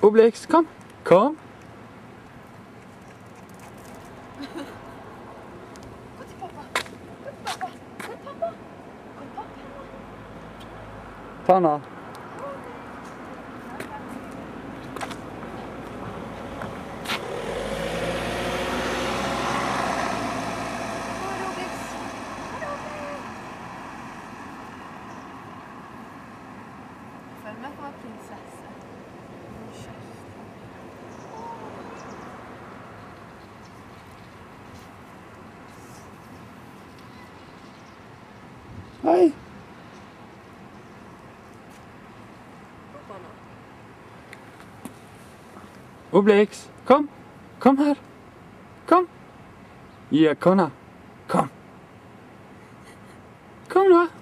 Obelix, kom. Kom. Gå til pappa. Gå til pappa. Gå til pappa. Gå til pappa. Panna. Følg med på prinsesse. Hei. Obelix, kom. Kom her. Kom. Ja, kona. Kom. Kom da.